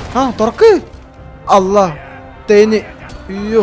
ആ തുറക്ക്. അല്ലാ തേഞ്ഞ്. അയ്യോ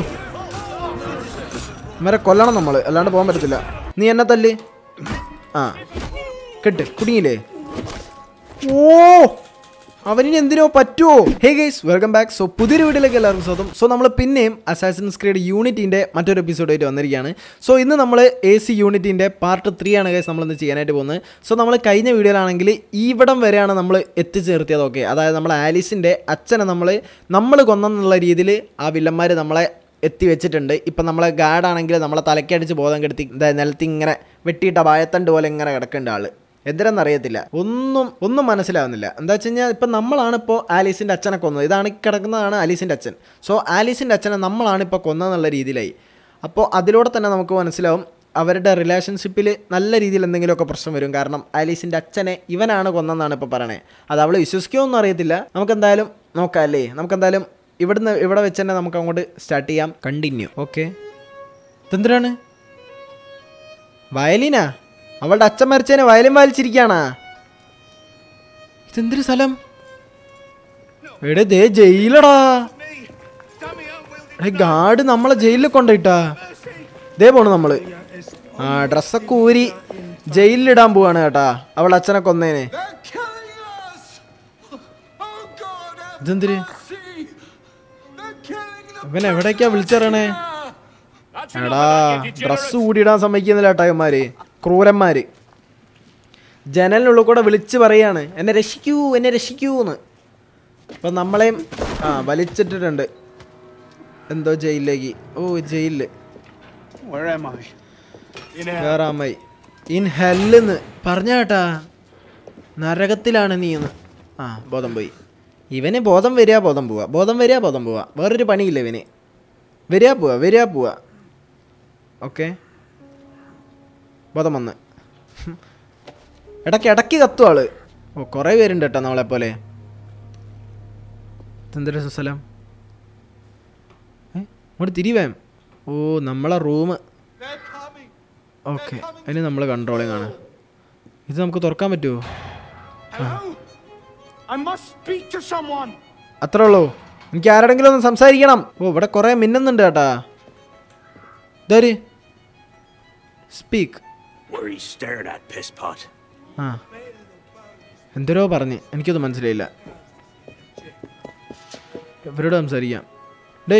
ഇവരെ കൊല്ലണം നമ്മൾ, അല്ലാണ്ട് പോകാൻ പറ്റത്തില്ല. നീ എന്നെ തല്ല്. ആ കെട്ട് കുടുങ്ങിയില്ലേ. ഓ അവനിന് എന്തിനോ പറ്റുമോ. Hey guys welcome back. So പുതിയൊരു വീഡിയോയിലേക്ക് എല്ലാവർക്കും സ്വാഗതം. സോ നമ്മൾ പിന്നെയും അസാസിൻസ് ക്രീഡ് യൂണിറ്റിൻ്റെ മറ്റൊരു എപ്പിസോഡായിട്ട് വന്നിരിക്കുകയാണ്. സോ ഇന്ന് നമ്മൾ AC യൂണിറ്റിൻ്റെ പാർട്ട് 3 ആണ് ഗൈസ് നമ്മളിന്ന് ചെയ്യാനായിട്ട് പോകുന്നത്. സോ നമ്മൾ കഴിഞ്ഞ വീഡിയോയിലാണെങ്കിൽ ഇവിടം വരെയാണ് നമ്മൾ എത്തിച്ചേർത്തിയത്. ഓക്കെ, അതായത് നമ്മൾ ആലീസിൻ്റെ അച്ഛനെ നമ്മൾ കൊന്നെന്നുള്ള രീതിയിൽ ആ വില്ലന്മാർ നമ്മളെ എത്തി വെച്ചിട്ടുണ്ട്. ഇപ്പം നമ്മളെ ഗാർഡാണെങ്കിൽ നമ്മളെ തലക്കടിച്ച് ബോധം കെടുത്തി നിലത്തി ഇങ്ങനെ വെട്ടിയിട്ട വായത്തണ്ട് പോലെ ഇങ്ങനെ കിടക്കേണ്ട ആൾ എന്തിനാണെന്നറിയത്തില്ല. ഒന്നും മനസ്സിലാവുന്നില്ല. എന്താ വെച്ച് കഴിഞ്ഞാൽ ഇപ്പം നമ്മളാണിപ്പോൾ ആലീസിൻ്റെ അച്ഛനെ കൊന്നത്. ഇതാണ് കിടക്കുന്നതാണ് ആലീസിൻ്റെ അച്ഛൻ. സോ ആലീസിൻ്റെ അച്ഛനെ നമ്മളാണിപ്പോൾ കൊന്നതെന്നുള്ള രീതിയിലായി. അപ്പോൾ അതിലൂടെ തന്നെ നമുക്ക് മനസ്സിലാവും അവരുടെ റിലേഷൻഷിപ്പിൽ നല്ല രീതിയിൽ എന്തെങ്കിലുമൊക്കെ പ്രശ്നം വരും. കാരണം ആലീസിൻ്റെ അച്ഛനെ ഇവനാണ് കൊന്നതെന്നാണ് ഇപ്പോൾ പറയണേ. അത് അവൾ വിശ്വസിക്കുമോയെന്നും അറിയത്തില്ല. നമുക്കെന്തായാലും നോക്കാം അല്ലേ. നമുക്കെന്തായാലും ഇവിടെ വെച്ച് തന്നെ നമുക്ക് അങ്ങോട്ട് സ്റ്റാർട്ട് ചെയ്യാം. കണ്ടിന്യൂ. ഓക്കെ, ഇതെന്തിനാണ്? വയലിനാ? അവളുടെ അച്ഛൻ മരിച്ചതിനെ വയലിൻ വായിച്ചിരിക്കുകയാണാ? ഇതെന്തൊരു സ്ഥലം? എടേ ദേ ജയിലടാ. ഗാർഡ് നമ്മളെ ജയിലിൽ കൊണ്ടുപോയിട്ടാ. ദേ പോണു നമ്മള്. ആ ഡ്രസ്സൊക്കെ ഊരി ജയിലിലിടാൻ പോവാണ് കേട്ടാ അവളുടെ അച്ഛനെ കൊന്നേനെ. ഇതെന്തിര്? ഇവൻ എവിടേക്കാ വിളിച്ചറിയണേ? എടാ ഡ്രസ്സ് കൂടിയിടാൻ സമ്മതിക്കുന്നില്ല കേട്ടോ ഇവന്മാര്, ക്രൂരന്മാര്. ജനലിനുള്ളിൽ കൂടെ വിളിച്ച് പറയാണ് എന്നെ രക്ഷിക്കൂ എന്നെ രക്ഷിക്കൂന്ന്. അപ്പം നമ്മളെയും വലിച്ചിട്ടിട്ടുണ്ട് എന്തോ ജയിലിലേക്ക്. ഓ ജയിലില് വേറാമായി ഇൻ ഹെല്ലെന്ന് പറഞ്ഞ കേട്ടാ. നരകത്തിലാണ് നീന്ന്. ബോധം പോയി. ഇവന് ബോധം വരിക ബോധം പോവുക, ബോധം വരിക ബോധം പോവുക. വേറൊരു പണിയില്ല ഇവന്. വരിക പോവുക. ഓക്കെ, ബോധം വന്ന് ഇടയ്ക്ക് കത്തും ആള്. ഓ കുറേ പേരുണ്ട് കേട്ടോ നമ്മളെപ്പോലെ. എന്തൊരു സ്ഥലം? അങ്ങോട്ട് തിരിവേം. ഓ നമ്മളെ റൂം. ഓക്കെ, അതിന് നമ്മൾ കൺട്രോളിങ് ആണ്. ഇത് നമുക്ക് തുറക്കാൻ പറ്റുമോ? അത്രേ ഉള്ളൂ. എനിക്ക് ആരോടെങ്കിലും ഒന്ന് സംസാരിക്കണം. ഓ ഇവിടെ കുറേ മിന്നുന്നുണ്ട് കേട്ടാ. ഇതാര്? സ്പീക്ക്. എന്തോരോ പറഞ്ഞ് എനിക്കൊന്നും മനസ്സിലായില്ല. ഇവരോട് സംസാരിക്കാം. ഡേ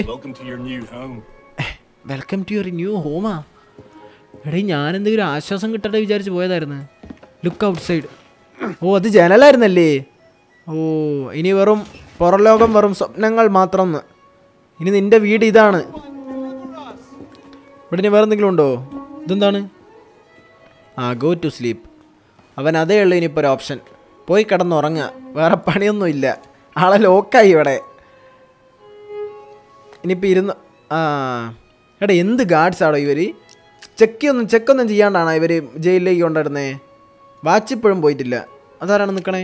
വെൽക്കം ടു യുവർ ന്യൂ ഹോമാ. എടേ ഞാനെന്തെങ്കിലും ആശ്വാസം കിട്ടട്ടെ വിചാരിച്ച് പോയതായിരുന്നു. Look out side. ഓ അത് ജനലായിരുന്നല്ലേ. ഓ ഇനി വെറും പുറലോകം, വെറും സ്വപ്നങ്ങൾ മാത്രം. ഇനി നിന്റെ വീട് ഇതാണ്. ഇവിടെ ഇനി വേറെ എന്തെങ്കിലും ഉണ്ടോ? ഇതെന്താണ്? Go to sleep. അവൻ അതേ ഉള്ളൂ ഇനിയിപ്പോൾ ഒരു ഓപ്ഷൻ. പോയി കിടന്നുറങ്ങുക, വേറെ പണിയൊന്നും ഇല്ല. ആളെ ലോക്കായി ഇവിടെ. ഇനിയിപ്പോൾ ഇരുന്ന് എടാ എന്ത് ഗാർഡ്സ് ആണോ ഇവർ? ചെക്കൊന്നും ചെയ്യാണ്ടാണോ ഇവർ ജയിലിലേക്ക് കൊണ്ടിടുന്നേ? വാച്ചിപ്പോഴും പോയിട്ടില്ല. അതാരാണ് നിൽക്കണേ?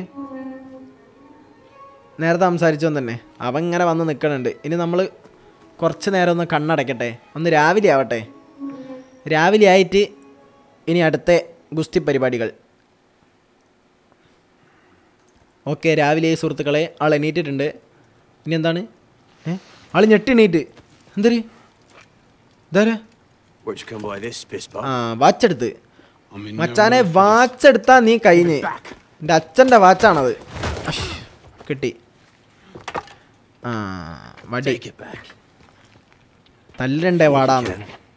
നേരത്തെ സംസാരിച്ചോന്ന് തന്നെ അവൻ ഇങ്ങനെ വന്ന് നിൽക്കണുണ്ട്. ഇനി നമ്മൾ കുറച്ച് നേരം ഒന്ന് കണ്ണടയ്ക്കട്ടെ. ഒന്ന് രാവിലെ ആവട്ടെ. രാവിലെ ആയിട്ട് ഇനി അടുത്ത ഗുസ്തി പരിപാടികൾ. ഓക്കെ, രാവിലെ സുഹൃത്തുക്കളെ ആൾ എണീറ്റിട്ടുണ്ട്. ഇനി എന്താണ്? ആൾ ഞെട്ടിണീറ്റ്. എന്തൊരു ഇതാരാ? വാച്ചെടുത്ത്. മച്ചാനെ വാച്ചെടുത്താ നീ കഴിഞ്ഞ്. എൻ്റെ അച്ഛൻ്റെ വാച്ചാണത്. കിട്ടി. വടി തല്ലണ്ടേ വാടാന്ന്.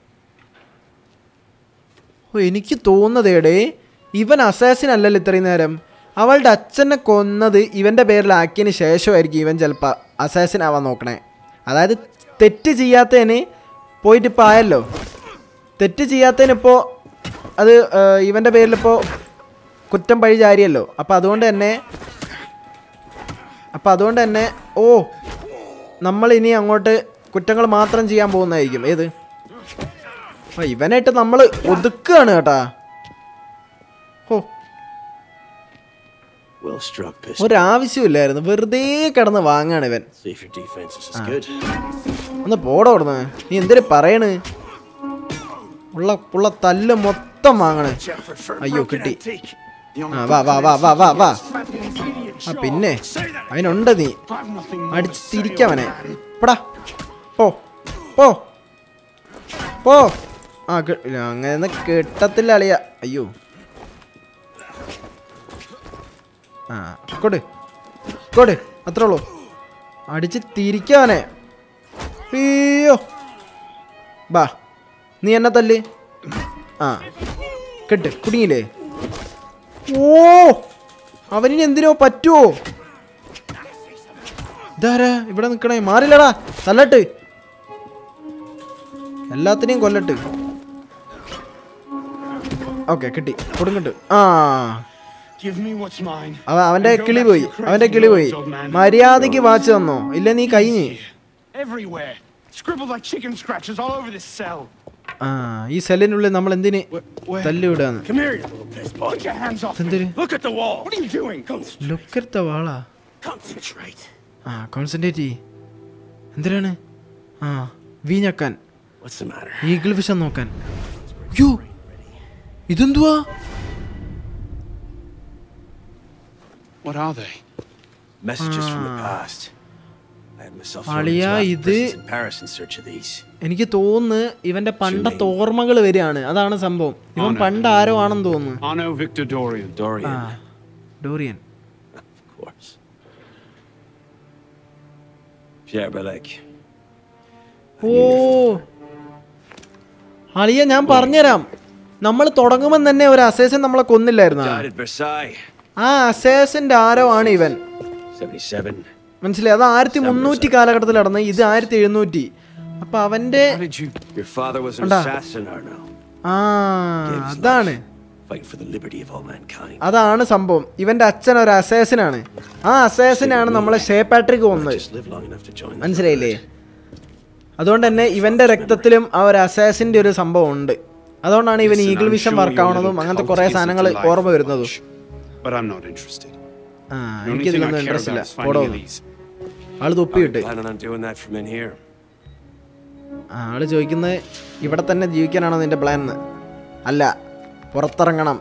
ഓ എനിക്ക് തോന്നുന്നതേടേ ഇവൻ അസാസിൻ അല്ലല്ലോ ഇത്രയും നേരം. അവളുടെ അച്ഛനെ കൊന്നത് ഇവൻ്റെ പേരിലാക്കിയതിന് ശേഷമായിരിക്കും ഇവൻ ചിലപ്പോൾ അസാസിൻ ആവാൻ നോക്കണേ. അതായത് തെറ്റ് ചെയ്യാത്തതിന് പോയിട്ട് ഇപ്പോൾ ആയല്ലോ. തെറ്റ് ചെയ്യാത്തതിനിപ്പോൾ അത് ഇവൻ്റെ പേരിലിപ്പോൾ കുറ്റം പഴി ചാരിയല്ലോ. അപ്പം അതുകൊണ്ട് തന്നെ ഓ നമ്മളിനി അങ്ങോട്ട് കുറ്റങ്ങൾ മാത്രം ചെയ്യാൻ പോകുന്നതായിരിക്കും. ഏത് ഇവനായിട്ട് നമ്മൾ ഒതുക്കുകയാണ് കേട്ടാ. ഓ ഒരാവശ്യമില്ലായിരുന്നു, വെറുതെ കിടന്ന് വാങ്ങാണ് ഇവൻ. ഒന്ന് പോടോടുന്ന്. നീ എന്തിനു പറയണ്? ഉള്ള തല്ല് മൊത്തം വാങ്ങണേ. അയ്യോ കിട്ടി. വാ ആ പിന്നെ അവനുണ്ട്, നീ അടിച്ച് തിരിക്കവനെ. പടാ പോ പോ പോ. ആ അങ്ങനെ കിട്ടത്തില്ല അളിയ. അയ്യോ ആ കൊടു കൊടു, അത്രേ ഉള്ളൂ. അടിച്ച് തിരിക്കവനെ. അയ്യോ ബാ, നീ എന്നെ തല്ല്. ആ കെട്ട്, കുടുങ്ങിയില്ലേ? ഓ അവനിന് എന്തിനോ പറ്റുമോ? ഇതാരാ ഇവിടെ നിൽക്കണേ? മാറില്ലടാ, തല്ലട്ട്, എല്ലാത്തിനെയും കൊല്ലട്ട്. ഓക്കെ കിട്ടി, കൊടുങ്ങട്ട്. ആ അവന്റെ കിളി പോയി, അവന്റെ കിളി പോയി. മര്യാദക്ക് വാച്ച് തന്നോ, ഇല്ല നീ കഴിഞ്ഞ്. ആ ഈ സെല്ലിനുള്ളിൽ നമ്മൾ എന്തിന് തല്ലിവിടാന്ന്? വാളാ. ആ കോൺസെൻട്രേറ്റ് ചെയ്യ്. എന്തിനാണ്? ആ വീഞ്ഞക്കാൻ, ഈഗിൾ വിഷം നോക്കാൻ. യോ ഇതെന്തുവാ? അളിയാ ഇത് എനിക്ക് തോന്നുന്നു ഇവന്റെ പണ്ടത്തെ ഓർമ്മകൾ വരികയാണ്, അതാണ് സംഭവം. ഇവൻ പണ്ട് ആരോ ആണെന്ന് തോന്നുന്നു. ഡോറിയൻ. ഓ അളിയ ഞാൻ പറഞ്ഞുതരാം, നമ്മൾ തുടങ്ങുമ്പോൾ തന്നെ ഒരു അസേസൻ നമ്മളെ കൊന്നില്ലായിരുന്നു. ആ അസേസന്റെ ആരോ ആണ് ഇവൻ, മനസ്സിലായി? അത് 1300 കാലഘട്ടത്തിൽ നടന്ന്, ഇത് 1700. അപ്പൊ അവന്റെ അതാണ് സംഭവം. ഇവന്റെ അച്ഛൻ ഒരു അസേസിനാണ്. ആ അസേസിനാണ് നമ്മളെ ഷേ പാട്രിക് കൊന്നത്, മനസ്സിലായില്ലേ? അതുകൊണ്ട് തന്നെ ഇവന്റെ രക്തത്തിലും ആ ഒരു അസേസിന്റെ ഒരു സംഭവം ഉണ്ട്. അതുകൊണ്ടാണ് ഇവൻ ഈഗിൾ വിഷൻ വർക്ക് ആവണതും അങ്ങനത്തെ കുറെ സാധനങ്ങൾ ഓർമ്മ വരുന്നതും. ആ എനിക്കിതിലൊന്നും ഇൻട്രസ്റ്റ് ഇല്ല. പോടോ, ആള് തൊപ്പിയിട്ട്. ആള് ചോദിക്കുന്നത് ഇവിടെ തന്നെ ജീവിക്കാനാണോ നിന്റെ പ്ലാൻ എന്ന്? അല്ല, പുറത്തിറങ്ങണം,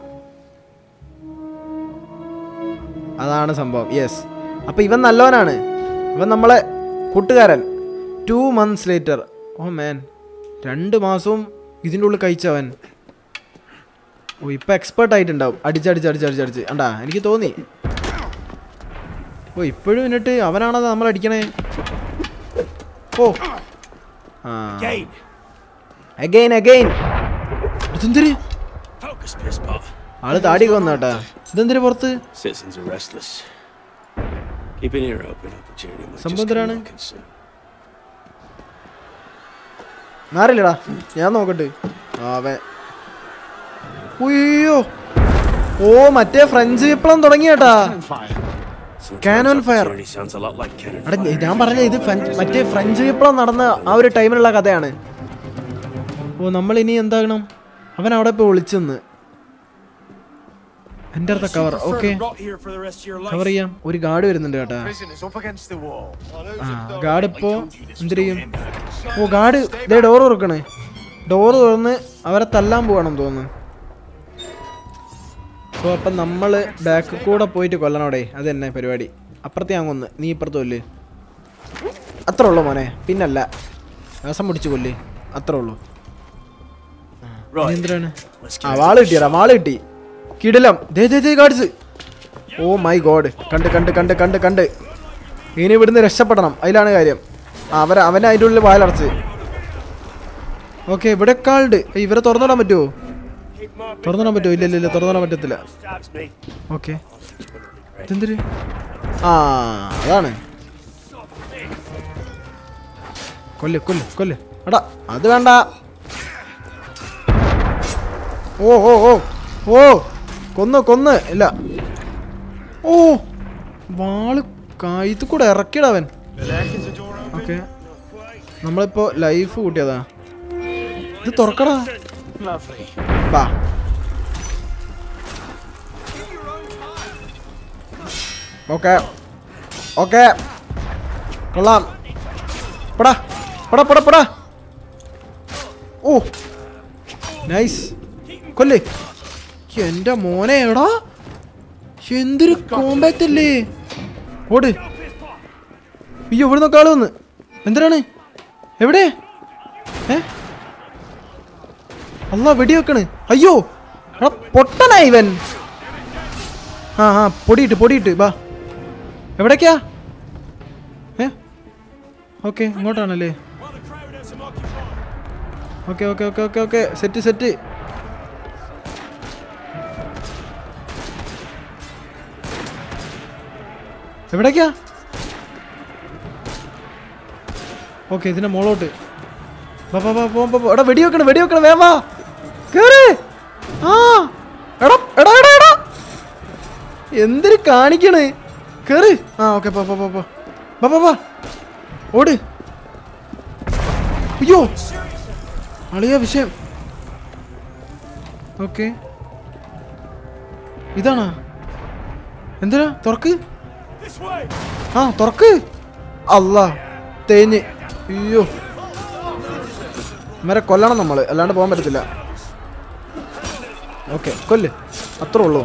അതാണ് സംഭവം. യെസ്, അപ്പൊ ഇവൻ നല്ലവനാണ്, ഇവൻ നമ്മളെ കൂട്ടുകാരൻ. 2 months later. ഓ മാൻ, 2 മാസവും ഇതിൻ്റെ ഉള്ളിൽ കഴിച്ചവൻ. ഓ ഇപ്പം എക്സ്പേർട്ട് ആയിട്ടുണ്ടാവും, അടിച്ചടിച്ചടിച്ചടിച്ചടിച്ച്. അണ്ടാ എനിക്ക് തോന്നി. ഓ ഇപ്പോഴും എന്നിട്ട് അവനാണത് നമ്മളടിക്കണേ. ഓ ആ അഗൈൻ അഗൈൻ. ഇതെന്തിര്? ആള് താടി കൊന്നാട്ടാ. ഇതെന്തിന് പുറത്ത്? സംഭവം എന്തിനാണ്? മാറില്ലടാ, ഞാൻ നോക്കട്ടെ. അവൻ ഉയ്യോ, ഓ മറ്റേ ഫ്രഞ്ച് വിപ്ലവം തുടങ്ങിയേട്ടാ. Cannon fire. എടാ ഞാൻ പറഞ്ഞ ഇത് മറ്റേ ഫ്രഞ്ച് വിപ്ലവം നടന്ന ആ ഒരു ടൈമിലുള്ള കഥയാണ്. ഓ നമ്മൾ ഇനി എന്താകണം? അവൻ അവിടെ പോയി ഒളിച്ചെന്ന്. എൻ്റെ അടുത്ത കവർ. ഓക്കെ കവർ ചെയ്യാം. ഒരു ഗാർഡ് വരുന്നുണ്ട് കേട്ടാ. ആ ഗാർഡ് ഇപ്പോ എന്ത് ചെയ്യും? ഓ ഗാർഡ് ഇതേ ഡോറ് തുറക്കണേ. ഡോറ് തുറന്ന് അവരെ തല്ലാൻ പോകണം തോന്നുന്നു. സോ അപ്പം നമ്മൾ ബാക്ക് കൂടെ പോയിട്ട് കൊല്ലണോടെ, അത് തന്നെ പരിപാടി. അപ്പുറത്തെ ഞാൻ കൊന്ന്, നീ ഇപ്പുറത്ത് കൊല്ല്. അത്രേ ഉള്ളൂ മോനെ, പിന്നല്ല ശ്വാസം പിടിച്ച് കൊല്ല്, അത്രേ ഉള്ളൂ. എന്തിനാണ്? ആ വാള് കിട്ടിയടാ, വാള് കിട്ടി. കിടിലം. ഗാഡ്സ്. ഓ മൈ ഗോഡ്, കണ്ട് കണ്ട് കണ്ട് കണ്ട് കണ്ട്. ഇനി ഇവിടുന്ന് രക്ഷപ്പെടണം, അതിലാണ് കാര്യം. അവനെ അതിൻ്റെ ഉള്ളിൽ വായലടച്ച്. ഓക്കെ ഇവിടെ കാളുണ്ട്. ഇവരെ തുറന്നിടാൻ പറ്റുമോ? തുറന്നിടാൻ പറ്റുമോ? ഇല്ല ഇല്ല ഇല്ല, തുറന്നിടാൻ പറ്റത്തില്ല. ഓക്കെ ഇതെന്തൊരു? ആ അതാണ്. കൊല്ല് കൊല്ല് കൊല്ല്. എടാ അത് വേണ്ട. ഓ ഓ ഓ ഓ കൊന്ന് കൊന്ന്. ഇല്ല. ഓ വാള് ഇത് കൂടെ ഇറക്കിയിടവൻ. ഓക്കെ നമ്മളിപ്പോ ലൈഫ് കൂട്ടിയതാ. ഇത് തുറക്കടാ. ബാ ഓക്കെ ഓക്കെ കൊള്ളാം. പടാ പടാ പടാ പടാ. ഓ നൈസ്. കൊല്ലേ. എൻ്റെ മോനെ എടാ എന്തൊരു കോമ്പാക്റ്റ് അല്ലേ. ഓട്. അയ്യോ ഇവിടെ നോക്കാള് വന്ന്. എന്തിനാണ്? എവിടെ? അല്ലാ വെടി വെക്കണ്. അയ്യോ എടാ പൊട്ടനാ ഇവൻ. പൊടിയിട്ട് ബാ. എവിടേക്കാ? ഓക്കെ ഇങ്ങോട്ടാണല്ലേ. Okay set. എവിടേക്കാ? ഓക്കെ ഇതിന്റെ മോളോട്ട്. എടാ വെടി വെക്കണം വേഗം വാ. കേറ്. എടാ എന്തൊരു കാണിക്കണ്. കേറ്. ഓക്കെ പോ. ഓട്. അയ്യോ അളിയ വിഷയം. ഓക്കെ ഇതാണോ? എന്തിനാ? തുറക്ക്. തുറക്ക്. അല്ലാ തേഞ്ഞ്. അയ്യോ ഇവരെ കൊല്ലണം നമ്മള്, അല്ലാണ്ട് പോകാൻ പറ്റത്തില്ല. ഓക്കെ കൊല്ല്, അത്രേ ഉള്ളൂ.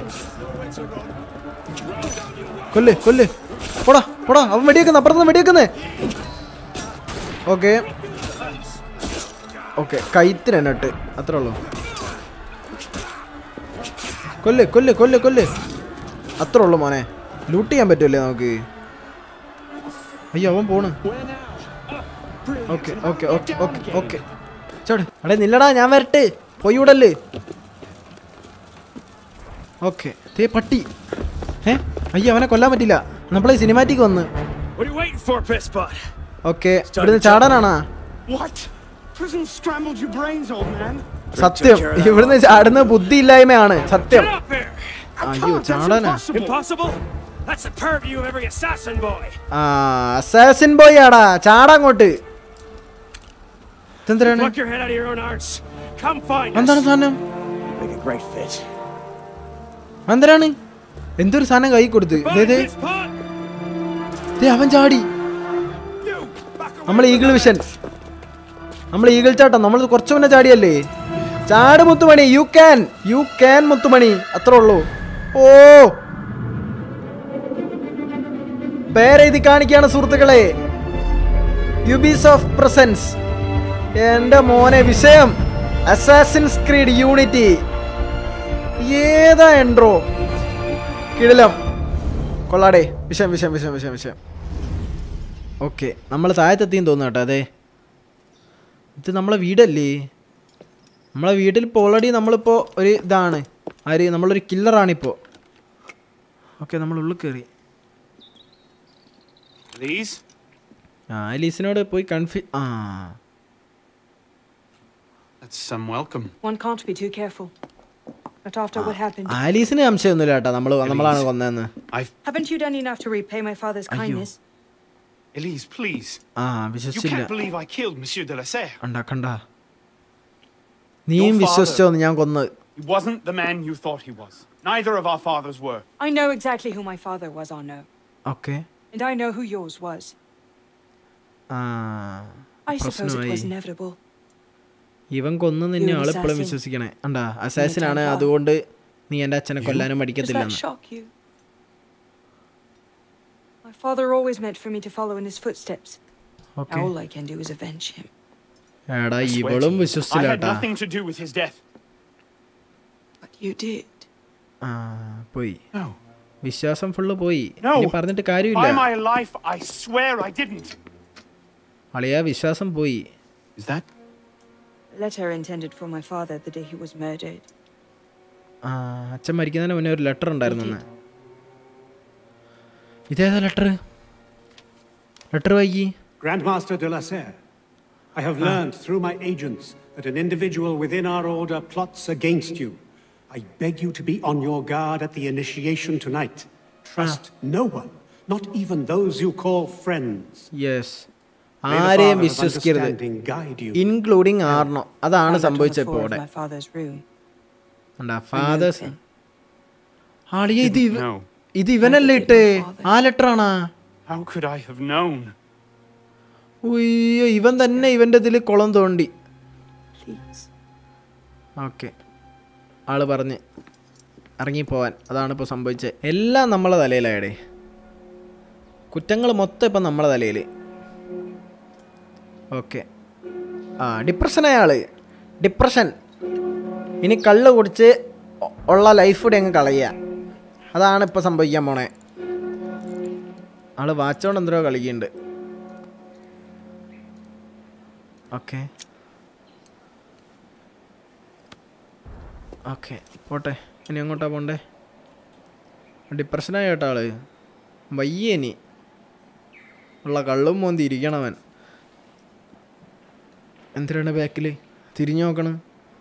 കൊല്ല്. പോടാ അവൻ വെടിയേക്കുന്നേ, അപ്പുറത്തുനിന്ന് വെടിയേക്കുന്നേ. ഓക്കെ കൈത്തിന് എന്നിട്ട് അത്രേ ഉള്ളൂ. കൊല്ല് അത്രേ ഉള്ളൂ മോനെ. ലൂട്ട് ചെയ്യാൻ പറ്റുമല്ലേ നമുക്ക്? അയ്യോ അവൻ പോണ്. ഓക്കെ ചേട്ടാ അടേ നില്ലടാ, ഞാൻ വരട്ടെ. പോയിവിടല്ലേ. ഓക്കെ തേ പട്ടി. അയ്യോ അവനെ കൊല്ലാൻ പറ്റില്ല. നമ്മളെ സിനിമാറ്റിക് വന്ന്. ഓക്കെ ഇവിടുന്ന് ചാടാനാണാ? സത്യം ഇവിടുന്ന് ചാടുന്ന ബുദ്ധി ഇല്ലായ്മയാണ് സത്യം. അയ്യോ ചാടാനാ? അസാസിൻ ബോയ് ആടാ, ചാടാങ്ങോട്ട്. എന്താണ് സാധനം? എന്തിനാണ്? എന്തൊരു സാധനം കൈ കൊടുത്ത്. അവൻ ചാടി. നമ്മൾ ഈഗിൾ വിഷൻ, നമ്മൾ ഈഗിൾ ചാട്ടം. നമ്മൾ കുറച്ചു മുന്നേ ചാടിയല്ലേ. ചാട് മുത്തുമണി. യു ക്യാൻ മുത്തുമണി. അത്രേ ഉള്ളൂ. ഓ പേരെഴുതി കാണിക്കാണ് സുഹൃത്തുക്കളെ. Ubisoft presence. എന്റെ മോനെ വിഷയം. Assassin's Creed Unity. ഏതാ എൻട്രോ കിടിലം. കൊള്ളാടേ. വിഷയം. ഓക്കെ നമ്മൾ താഴത്തെത്തിയും തോന്നുന്നു കേട്ടോ. അതെ ഇത് നമ്മളെ വീടല്ലേ? നമ്മളെ വീട്ടിൽ ഇപ്പോൾ ഓൾറെഡി നമ്മളിപ്പോൾ ഒരു ഇതാണ് നമ്മളൊരു കില്ലറാണിപ്പോൾ. ഓക്കെ നമ്മൾ ഉള്ളിൽ കയറി. എലീസിനോട് പോയി ആലീസിന് സംശയമൊന്നുമില്ല കേട്ടോ. നമ്മളാണ് കൊന്നതെന്ന്. Elise, please. You can't believe I killed Monsieur de la Serre. നീയും വിശ്വസിച്ചോന്ന് ഞാൻ കൊന്നത്? He wasn't the man you thought he was. Neither of our fathers were. I know exactly who my father was, Arno. Okay. And I know who yours was. I suppose it was inevitable. ഇവൻ കൊന്നു നിന്നെ ആളിപ്പോഴും വിശ്വസിക്കണേ. അണ്ടാ assassin ആണ്, അതുകൊണ്ട് നീ എൻ്റെ അച്ഛനെ കൊല്ലാനും മടിക്കത്തില്ലെന്ന്. My father always meant for me to follow in his footsteps. Okay. All I can do is avenge him. എടാ ഇവളും വിശ്വസിച്ചില്ല കേട്ടാ. I had nothing to do with his death. But you did. പോയി. വിശ്വാസം ഫുള്ള് പോയി. നീ പറഞ്ഞിട്ട് കാര്യമില്ല. By my life I swear I didn't. അളിയാ വിശ്വാസം പോയി. Is that? A letter intended for my father the day he was murdered. അച്ഛൻ മരിക്കുന്നതിന് മുന്നേ ഒരു ലെറ്റർ ഉണ്ടായിരുന്നു. ഇതേതാ ലെറ്റർ? വായിക്കി. Grandmaster de la Serre, I have learned through my agents that an individual within our order plots against you. I beg you to be on your guard at the initiation tonight. Trust no one, not even those you call friends. Yes. ആരെയും വിശ്വസിക്കരുത്, including Arno. അതാണ് സംഭവിച്ചപ്പോൾ ഇത് ഇവനല്ലേ ഇട്ടേ? ആ letter ആണാ? ഉയ്യോ ഇവൻ തന്നെ ഇവന്റെ ഇതിൽ കുളം തോണ്ടി. ഓക്കെ ആള് പറഞ്ഞ് ഇറങ്ങിപ്പോവാൻ. അതാണ് ഇപ്പോൾ സംഭവിച്ചത്. എല്ലാം നമ്മളെ തലയിലായടേ. കുറ്റങ്ങൾ മൊത്തം ഇപ്പം നമ്മളെ തലയിൽ. ഓക്കെ. ഡിപ്രഷൻ അയാൾ. ഡിപ്രഷൻ. ഇനി കള്ള് കുടിച്ച് ഉള്ള ലൈഫ് കൂടി അങ്ങ് കളയുക. അതാണ് ഇപ്പോൾ സംഭവിക്കാൻ പോണേ. ആൾ വാച്ചോണ്ട് എന്തോ കളിക്കുന്നുണ്ട്. ഓക്കെ ഓക്കെ പോട്ടെ. ഇനി എങ്ങോട്ടാ പോണ്ടേ? ഡിപ്രഷനായി കേട്ടോ ആള്. വയ്യ ഇനി ഉള്ള കള്ളും മോന്തി ഇരിക്കണവൻ. എന്തിനാണ് ബാക്കിൽ തിരിഞ്ഞു നോക്കണം?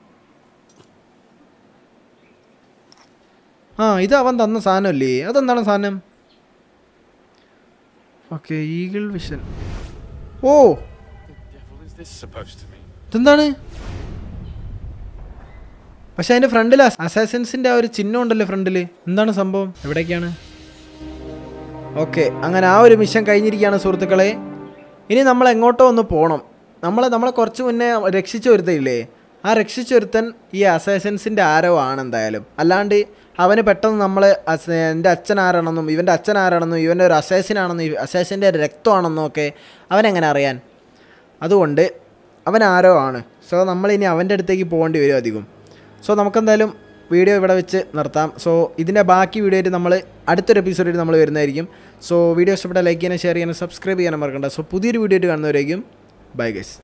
ഇത് അവൻ തന്ന സാധനമല്ലേ? അതെന്താണ് സാധനം? Okay, eagle vision. ഓ, ഇതെന്താണ്? പക്ഷെ അതിൻ്റെ ഫ്രണ്ടിൽ അസാസിൻസിൻ്റെ ആ ഒരു ചിഹ്നം ഉണ്ടല്ലോ ഫ്രണ്ടിൽ. എന്താണ് സംഭവം? എവിടേക്കാണ്? ഓക്കെ, അങ്ങനെ ആ ഒരു മിഷൻ കഴിഞ്ഞിരിക്കുകയാണ് സുഹൃത്തുക്കളെ. ഇനി നമ്മൾ എങ്ങോട്ടോ ഒന്ന് പോകണം. നമ്മളെ കുറച്ച് മുന്നേ രക്ഷിച്ചു വരുത്തില്ലേ? ആ രക്ഷിച്ചു വരുത്തൻ ഈ അസാസിൻസിൻ്റെ ആരോ ആണ് എന്തായാലും. അല്ലാണ്ട് അവന് പെട്ടെന്ന് നമ്മൾ എൻ്റെ അച്ഛൻ ആരാണെന്നും ഇവൻ്റെ അച്ഛൻ ആരാണെന്നും ഇവൻ്റെ ഒരു അസാസിനാണെന്നും ഈ അസാസിൻ്റെ രക്തമാണെന്നും ഒക്കെ അവനെങ്ങനെ അറിയാൻ? അതുകൊണ്ട് അവൻ ആരോ ആണ്. സോ നമ്മളിനി അവൻ്റെ അടുത്തേക്ക് പോകേണ്ടി വരും അധികം. സോ നമുക്കെന്തായാലും വീഡിയോ ഇവിടെ വെച്ച് നിർത്താം. സോ ഇതിൻ്റെ ബാക്കി വീഡിയോ ആയിട്ട് നമ്മൾ അടുത്തൊരു എപ്പിസോഡിൽ നമ്മൾ വരുന്നതായിരിക്കും. സോ വീഡിയോ ഇഷ്ടപ്പെട്ട ലൈക്ക് ചെയ്യാനും ഷെയർ ചെയ്യാനും സബ്സ്ക്രൈബ് ചെയ്യാനും മറക്കണ്ട. സോ പുതിയൊരു വീഡിയോ ആയിട്ട് കാണുന്നവരായിരിക്കും. Bye guys.